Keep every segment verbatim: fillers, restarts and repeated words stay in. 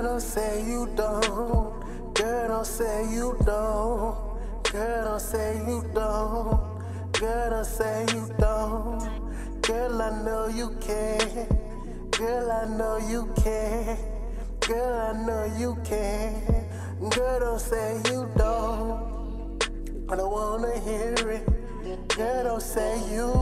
don't say you don't. Girl, don't say you don't. Girl, don't say you don't. Girl, don't say you don't. Girl, I know you can. Girl, I know you can. Girl, I know you can. Girl, don't say you don't. I don't wanna hear it. Girl, don't say you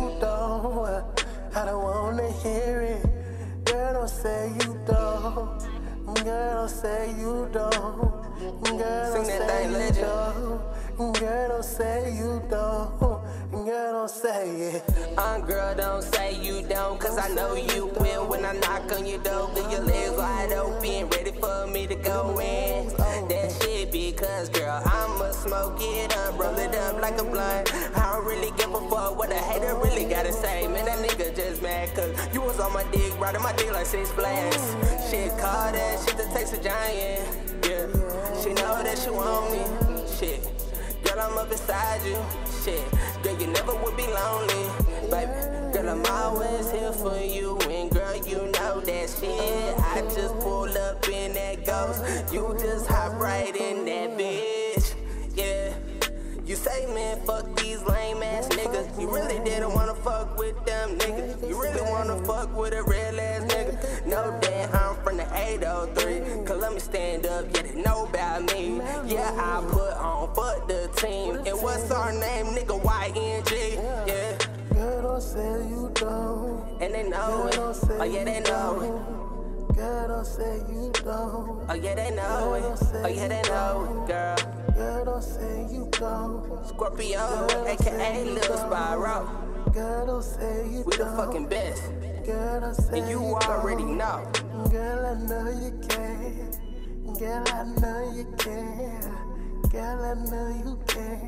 don't. I don't wanna hear it. Girl, don't say you don't. Girl, don't say you don't. Girl, don't say you don't. Girl, don't say you don't. Girl, don't say it. Uh, girl, don't say you don't, cause I know you will. When I knock on your door, leave your legs wide open, ready for me to go in. That shit because, girl, I'ma smoke it up, roll it up like a blunt. I don't really give a fuck what a hater really gotta say. Man, that nigga just mad cause you was on my dick, riding my dick like six flags. Shit, call that shit that takes a giant. Yeah, she know that she want me. Shit, girl, I'm up beside you. Shit, girl, you never would be lonely, baby. Girl, I'm always here for you, and girl, you know that shit. I just pull up in that ghost, you just hop right in that bitch. Yeah, you say, man, fuck these lame ass niggas. You really didn't wanna fuck with them niggas. You really wanna fuck with a real ass nigga. Know that I'm from the eight oh three. Cause let me stand up, yeah, they know about me. Yeah, I put on, fuck the team. And what's our name, nigga? Y N G. Yeah. Girl, don't say you don't. And they know it. Oh, yeah, they know it. Girl, don't say you don't. Oh, yeah, they know it. Oh, yeah, they know it, girl. Girl, don't say you don't. Scorpio, aka Lil Spyro. Girl, don't say you We the don't. fucking best. Girl, don't say And you you already don't. know. Girl, I know you can. Girl, I know you can. Girl, I know you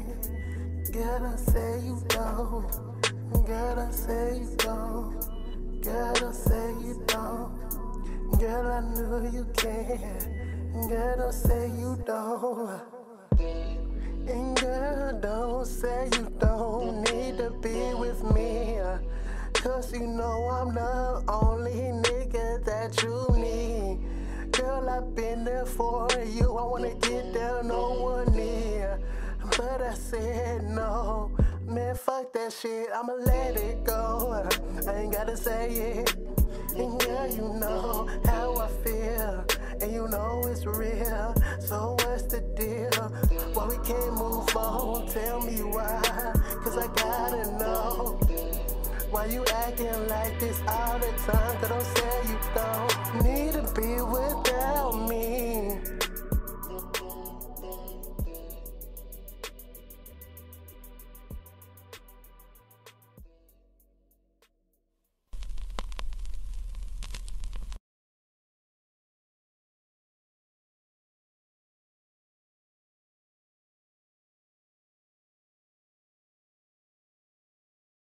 can. Girl, don't say you don't. Girl, don't say you don't. Girl, don't say you don't. Girl, I know you can. Girl, don't say you don't. And girl, don't say you don't need to be with me. Cause you know I'm the only nigga that you need. Girl, I've been there for you. I wanna get there, no one near. But I said no. Man, fuck that shit, I'ma let it go. I ain't gotta say it. And girl, you know how I feel. And you know it's real. So what's the deal? Why we can't move on? Tell me why. Cause I gotta know. Why you acting like this all the time? Cause don't say you don't need to be without me.